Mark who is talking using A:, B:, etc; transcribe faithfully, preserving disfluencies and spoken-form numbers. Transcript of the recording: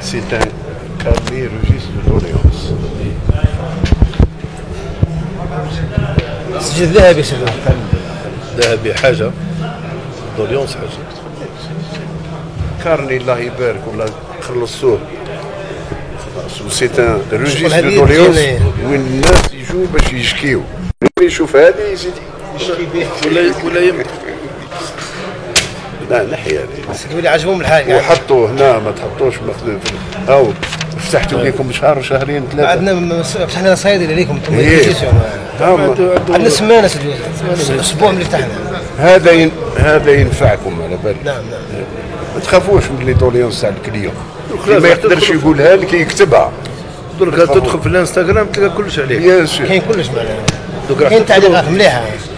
A: C'est un carnet registre de doléances.
B: سجل ذهبي سجل
C: ذهبي حاجة، دوليونس حاجة.
A: كارني الله يبارك ولا خلصوه. سي ان ريجيستر دو دوليونس وين الناس يجوا باش يشكيو. اللي يشوف هذه يزيد يشكي به
C: ولا ولا يمكن.
A: لا نحي هذه.
B: تقولي عجبهم الحاجة.
A: وحطوا هنا ما تحطوش مثلا هاو فتحتوا لكم شهر شهرين ثلاثة.
B: عندنا فتحنا صيادلة ليكم انتم.
A: عندنا
B: سمانة اسبوع اللي فتحنا.
A: هذا ين... هذا ينفعكم على بالي.
B: نعم نعم.
A: ما تخافوش من لي دوليونس تاع الكليون. ما يقدرش يقولها لك يكتبها.
C: درك تدخل في الانستغرام تلقى كلش عليك.
A: بيان سور.
B: كاين كلش معناها. كاين تعليقات مليحة.